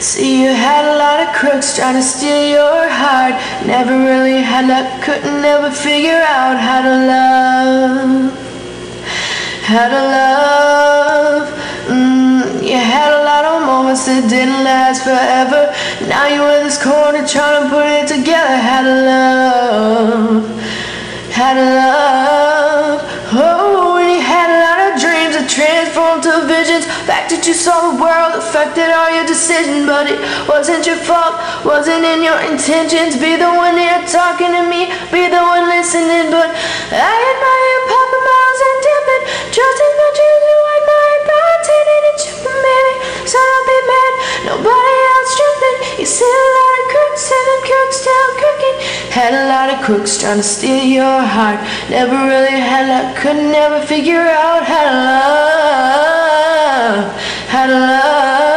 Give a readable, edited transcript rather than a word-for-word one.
See, you had a lot of crooks trying to steal your heart. Never really had luck, couldn't ever figure out how to love. How to love. You had a lot of moments that didn't last forever. Now you're in this corner trying to put it together. How to love. How to love. Oh, and you had a lot of dreams that transformed to visions. Fact that you saw the world affected all your decisions, but it wasn't your fault, wasn't in your intentions. Be the one there talking to me, be the one listening. But I admire Papa Miles and Tippin, just as much as you admire bartending and chipping, baby. So don't be mad, nobody else tripping. You see a lot of crooks and them crooks still crooking. Had a lot of crooks trying to steal your heart. Never really had luck, could never figure out how to love. How to love.